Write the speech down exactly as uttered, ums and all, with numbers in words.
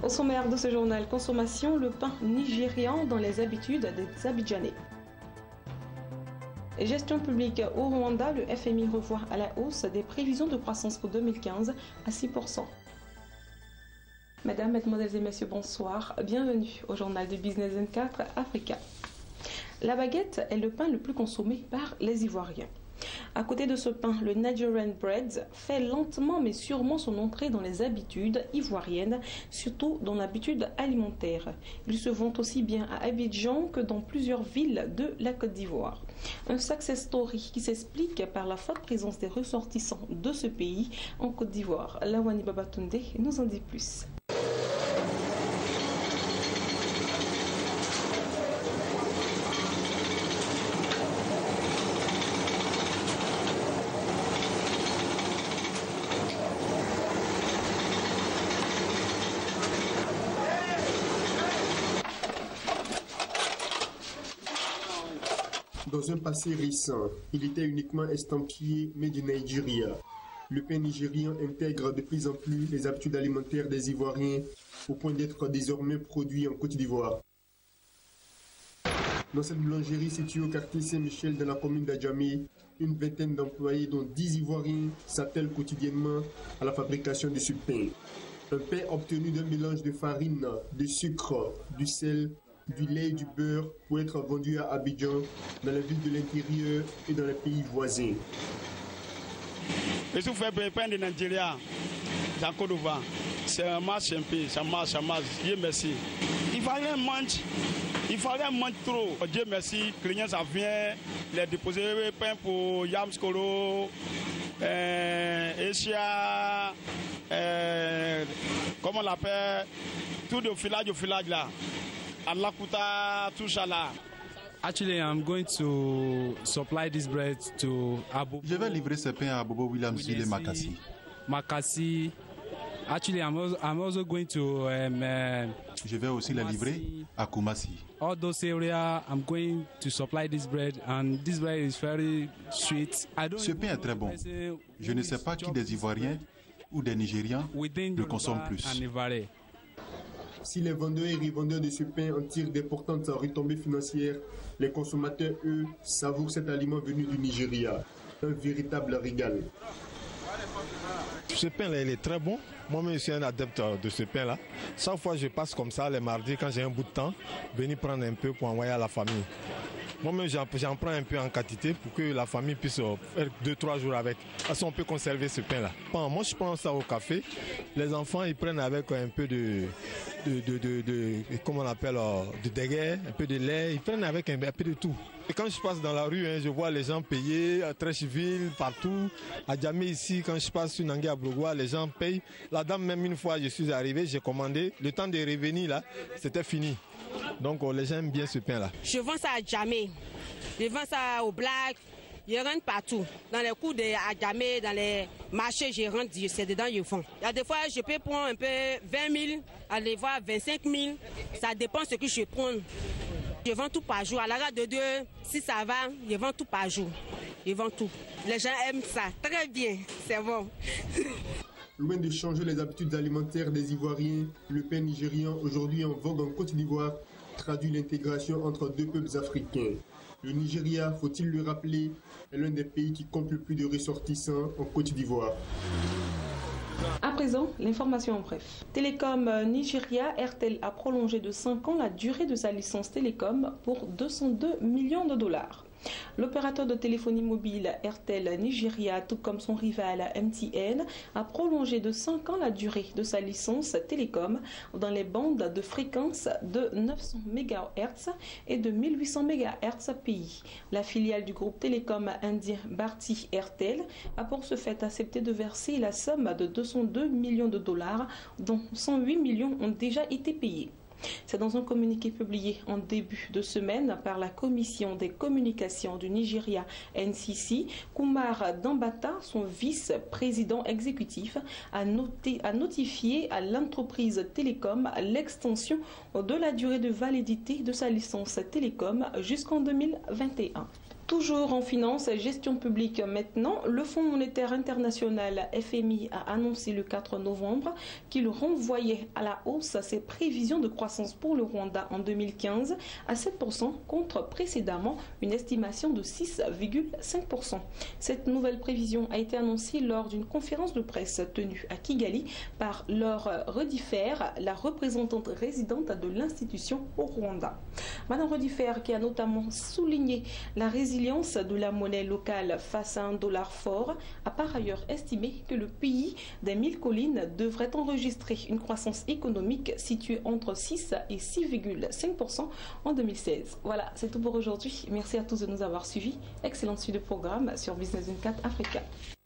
Au sommaire de ce journal consommation, le pain nigérian dans les habitudes des Abidjanais. Gestion publique au Rwanda, le F M I revoit à la hausse des prévisions de croissance pour deux mille quinze à six pour cent. Mesdames, Mesdemoiselles et Messieurs, bonsoir. Bienvenue au journal de Business vingt-quatre Africa. La baguette est le pain le plus consommé par les Ivoiriens. À côté de ce pain, le Nigerian bread fait lentement mais sûrement son entrée dans les habitudes ivoiriennes, surtout dans l'habitude alimentaire. Il se vend aussi bien à Abidjan que dans plusieurs villes de la Côte d'Ivoire. Un success story qui s'explique par la forte présence des ressortissants de ce pays en Côte d'Ivoire. Lawani Babatunde nous en dit plus. Dans un passé récent, il était uniquement estampillé Made in Nigeria. Le pain nigérien intègre de plus en plus les habitudes alimentaires des Ivoiriens au point d'être désormais produit en Côte d'Ivoire. Dans cette boulangerie située au quartier Saint-Michel dans la commune d'Adjamé, une vingtaine d'employés dont dix Ivoiriens s'attellent quotidiennement à la fabrication de ce pain. Un pain obtenu d'un mélange de farine, de sucre, du sel, du lait et du beurre pour être vendu à Abidjan, dans les villes de l'intérieur et dans les pays voisins. Je suis fait le pain de Nigeria, dans Côte d'Ivoire. C'est un marche un peu, ça marche, ça marche. Dieu merci. Il fallait manger, il fallait manger trop. Dieu merci, client ça vient, les déposer le pain pour Yamskolo, euh, Asia, euh, comment on l'appelle, tout le village, au village là. Alakuta, tout ça là. Actually, I'm going to supply this bread to Abu. Je vais livrer ce pain à Bobo Williams et Makassi. Makassi. Actually, I'm also, I'm also going to. Um, uh, Je vais aussi la livrer à Kumasi. All those areas, I'm going to supply this bread, and this bread is very sweet. I don't Ce pain est très bon. Je ne sais pas qui des Ivoiriens ou des Nigérians le consomment plus. Si les vendeurs et revendeurs de ce pain en tirent d'importantes retombées financières, les consommateurs, eux, savourent cet aliment venu du Nigeria. Un véritable régal. Ce pain-là, il est très bon. Moi-même, je suis un adepte de ce pain-là. Chaque fois, je passe comme ça les mardis, quand j'ai un bout de temps, venir prendre un peu pour envoyer à la famille. Moi-même, j'en prends un peu en quantité pour que la famille puisse faire deux trois jours avec. Parce qu'on peut conserver ce pain-là. Moi, je prends ça au café. Les enfants, ils prennent avec un peu de, de, de, de, de comment on appelle, de déguet, un peu de lait. Ils prennent avec un, un peu de tout. Et quand je passe dans la rue, hein, je vois les gens payer à Trècheville, partout. À Djamé ici, quand je passe sur Nangé à Brogoua, les gens payent. La dame, même une fois, je suis arrivé, j'ai commandé. Le temps de revenir, là, c'était fini. Donc les gens aiment bien ce pain-là. Je vends ça à Djamé, je vends ça au Black, je rentre partout. Dans les coups de Djamé, dans les marchés, je rentre, c'est dedans, je vends. Il y a des fois, je peux prendre un peu vingt mille, aller voir vingt-cinq mille, ça dépend de ce que je prends. Je vends tout par jour. À la rate de deux, si ça va, je vends tout par jour. Je vends tout. Les gens aiment ça, très bien, c'est bon. Loin de changer les habitudes alimentaires des Ivoiriens, le pain nigérian, aujourd'hui en vogue en Côte d'Ivoire, traduit l'intégration entre deux peuples africains. Le Nigeria, faut-il le rappeler, est l'un des pays qui compte le plus de ressortissants en Côte d'Ivoire. À présent, l'information en bref. Télécom Nigeria, Airtel a prolongé de cinq ans la durée de sa licence télécom pour deux cent deux millions de dollars. L'opérateur de téléphonie mobile Airtel Nigeria, tout comme son rival M T N, a prolongé de cinq ans la durée de sa licence télécom dans les bandes de fréquence de neuf cents mégahertz et de mille huit cents mégahertz pays. La filiale du groupe télécom indien Bharti Airtel a pour ce fait accepté de verser la somme de deux cent deux millions de dollars, dont cent huit millions ont déjà été payés. C'est dans un communiqué publié en début de semaine par la Commission des communications du Nigeria N C C, Kumar Dambata, son vice-président exécutif, a, noté, a notifié à l'entreprise télécom l'extension de la durée de validité de sa licence télécom jusqu'en deux mille vingt et un. Toujours en finance et gestion publique maintenant, le Fonds monétaire international F M I a annoncé le quatre novembre qu'il renvoyait à la hausse ses prévisions de croissance pour le Rwanda en deux mille quinze à sept pour cent contre précédemment une estimation de six virgule cinq pour cent. Cette nouvelle prévision a été annoncée lors d'une conférence de presse tenue à Kigali par Laure Redifer, la représentante résidente de l'institution au Rwanda. Madame Redifer, qui a notamment souligné la résilience de la monnaie locale face à un dollar fort, a par ailleurs estimé que le pays des mille collines devrait enregistrer une croissance économique située entre six et six virgule cinq pour cent en deux mille seize. Voilà, c'est tout pour aujourd'hui. Merci à tous de nous avoir suivis. Excellente suite de programme sur Business vingt-quatre Africa.